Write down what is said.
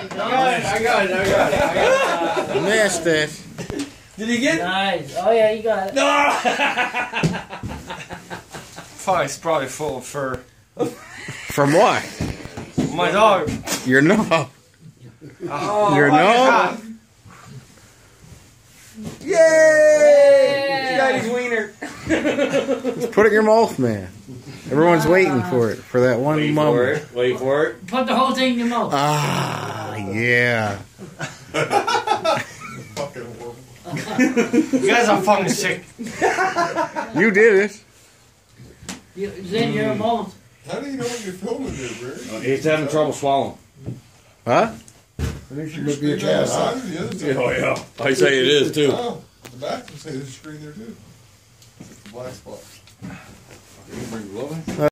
I got it. You missed it. Did he get it? Nice. Oh yeah, you got it. No! It's probably full of fur. From what? My dog. Your nose. Oh, Your nose? Yay! He got his wiener. Just put it in your mouth, man. Everyone's waiting for it, for that one moment. Wait for it. Put the whole thing in your mouth. Ah, yeah. Fucking horrible. You guys are fucking sick. You did it. It's in your mouth. How do you know what you're filming there, Barry? He's having trouble swallowing. Huh? I think you must be a cat, huh? The other side. Oh, yeah. I say it is, too. Oh, the back can say there's a screen there, too. Black spot. Bring the glove in?